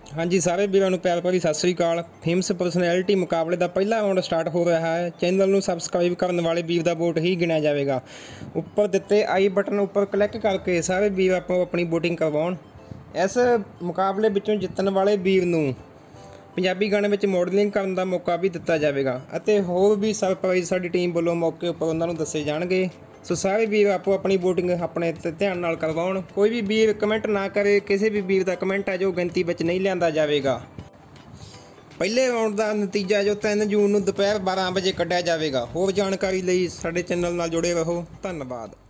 हाँ जी, सारे ਵੀਰਾਂ ਨੂੰ ਪਿਆਰ ਭਰੀ ਸਤਿ ਸ੍ਰੀ ਅਕਾਲ। ਫੇਮਸ ਪਰਸਨੈਲਿਟੀ ਮੁਕਾਬਲੇ ਦਾ ਪਹਿਲਾ ਰਾਊਂਡ ਸਟਾਰਟ ਹੋ ਰਿਹਾ ਹੈ। ਚੈਨਲ ਨੂੰ ਸਬਸਕ੍ਰਾਈਬ ਕਰਨ ਵਾਲੇ ਵੀਰ ਦਾ ਵੋਟ ਹੀ ਗਿਣਿਆ ਜਾਵੇਗਾ। ਉੱਪਰ ਦਿੱਤੇ ਆਈ ਬਟਨ ਉੱਪਰ ਕਲਿੱਕ ਕਰਕੇ ਸਾਰੇ ਵੀਰ ਆਪੋ ਆਪਣੀ ਵੋਟਿੰਗ ਕਰਵਾਉਣ। ਇਸ ਮੁਕਾਬਲੇ ਵਿੱਚੋਂ ਜਿੱਤਣ ਵਾਲੇ ਵੀਰ ਨੂੰ ਪੰਜਾਬੀ ਗਾਣੇ ਵਿੱਚ ਮਾਡਲਿੰਗ ਕਰਨ ਦਾ ਮੌਕਾ ਵੀ ਦਿੱਤਾ ਜਾਵੇਗਾ ਅਤੇ ਹੋਰ ਵੀ ਸਰਪ੍ਰਾਈਜ਼ ਸਾਡੀ ਟੀਮ ਵੱਲੋਂ ਮੌਕੇ ਉੱਪਰ ਉਹਨਾਂ ਨੂੰ ਦੱਸੇ ਜਾਣਗੇ। ਸੋ ਸਾਰੇ ਵੀਰ ਆਪੋ ਆਪਣੀ ਵੋਟਿੰਗ ਆਪਣੇ ਧਿਆਨ ਨਾਲ ਕਰਵਾਉਣ। ਕੋਈ ਵੀ ਵੀਰ ਕਮੈਂਟ ਨਾ ਕਰੇ, ਕਿਸੇ ਵੀ ਵੀਰ ਦਾ ਕਮੈਂਟ ਹੈ ਜੋ ਗਿਣਤੀ ਵਿੱਚ ਨਹੀਂ ਲਿਆਂਦਾ ਜਾਵੇਗਾ। ਪਹਿਲੇ ਰਾਊਂਡ ਦਾ ਨਤੀਜਾ ਜੋ 3 ਜੂਨ ਨੂੰ ਦੁਪਹਿਰ 12 ਵਜੇ ਕੱਢਿਆ ਜਾਵੇਗਾ। ਹੋਰ ਜਾਣਕਾਰੀ ਲਈ ਸਾਡੇ ਚੈਨਲ ਨਾਲ ਜੁੜੇ ਰਹੋ। ਧੰਨਵਾਦ।